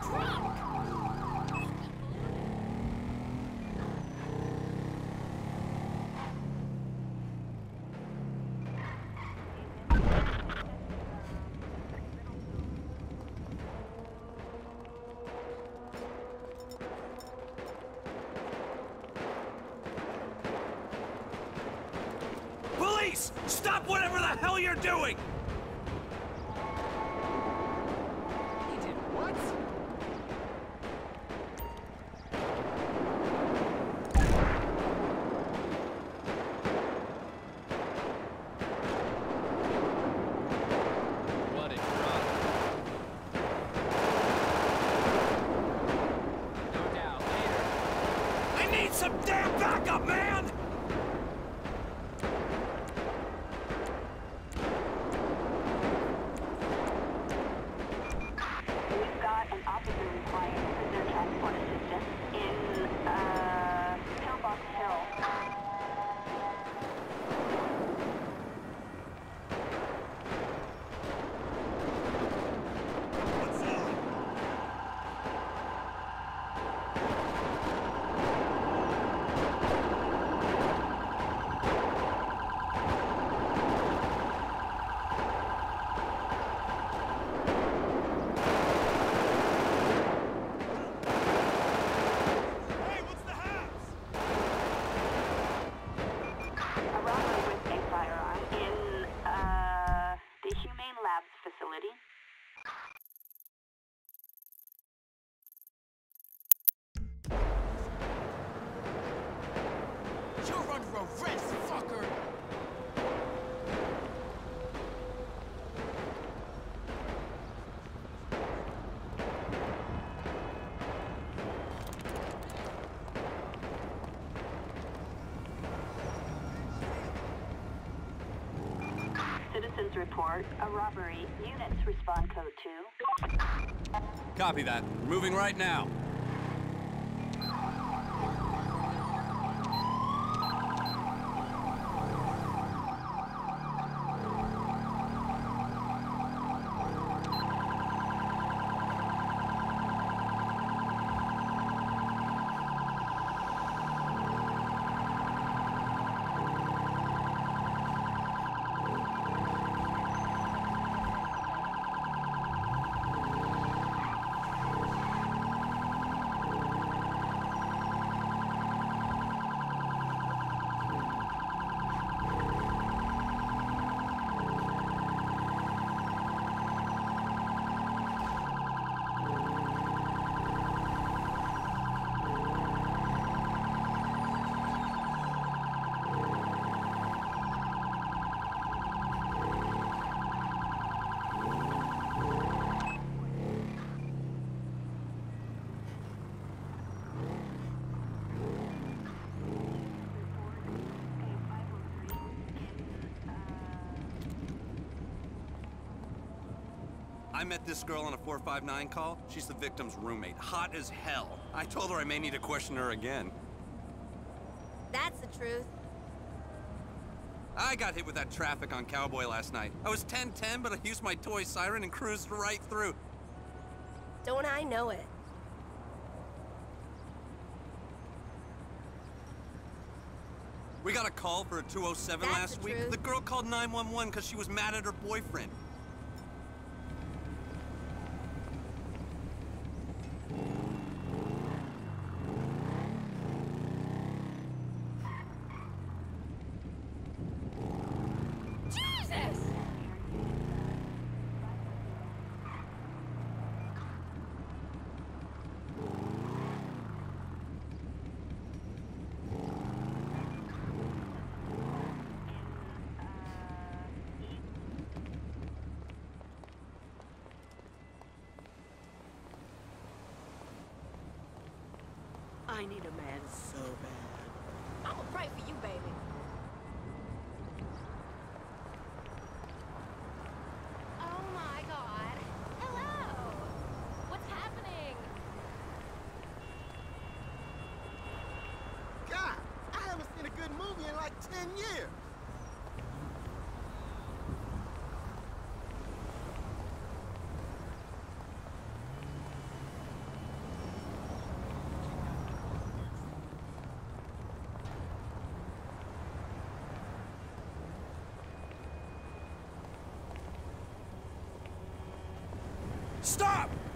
Police! Stop whatever the hell you're doing! He did what? What a drop. No doubt, later. I need some damn backup, man! Facility. You're under arrest, fucker! Citizens report a robbery. Units respond code 2. Copy that. Moving right now. I met this girl on a 459 call. She's the victim's roommate. Hot as hell. I told her I may need to question her again. That's the truth. I got hit with that traffic on Cowboy last night. I was 10-10, but I used my toy siren and cruised right through. Don't I know it? We got a call for a 207 That's last the week. truth. The girl called 911 because she was mad at her boyfriend. I need a man so bad. I'ma pray for you, baby. Oh my god. Hello. What's happening? God, I haven't seen a good movie in like 10 years.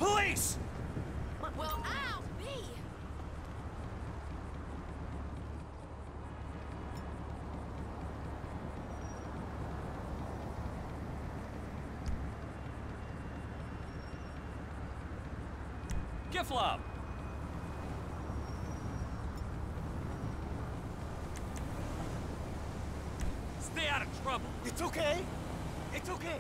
Police! Well, I'll be. Giflop! Stay out of trouble. It's okay. It's okay.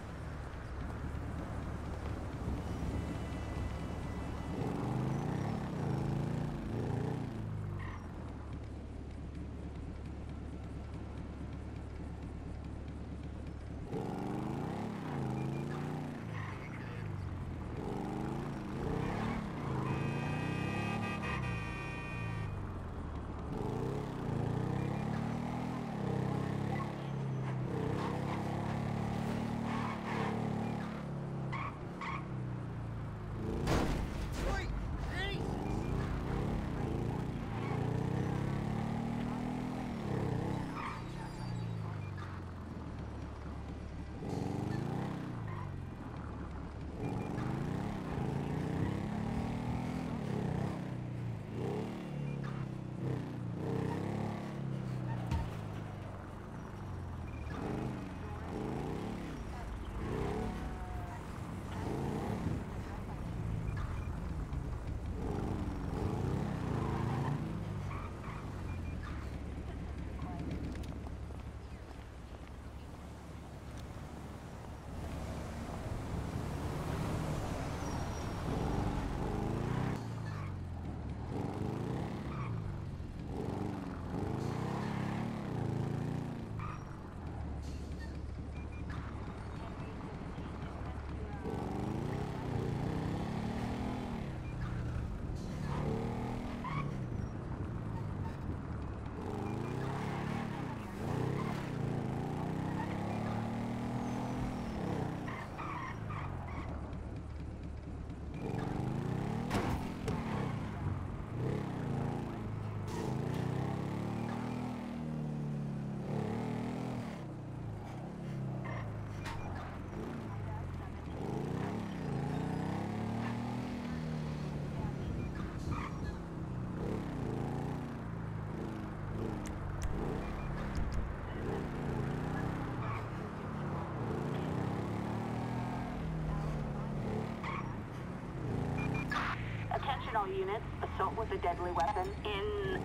Attention all units, assault with a deadly weapon in,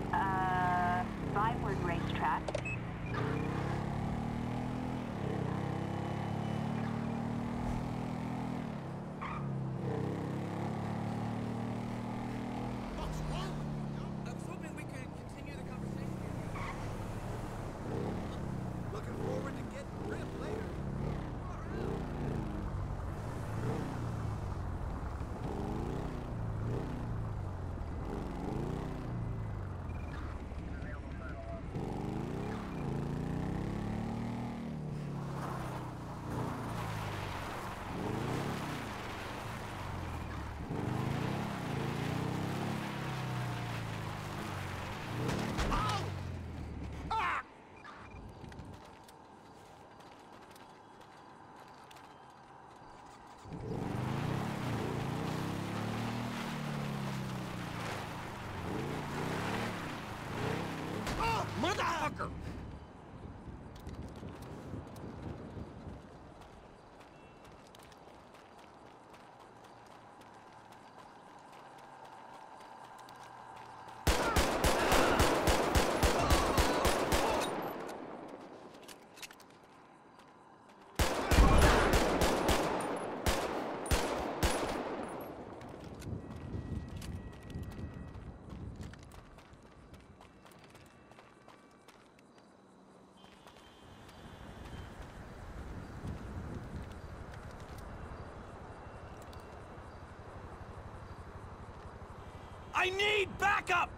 Vinewood Racetrack. I was hoping we could continue the conversation. Looking forward to getting ripped later. Motherfucker! I need backup!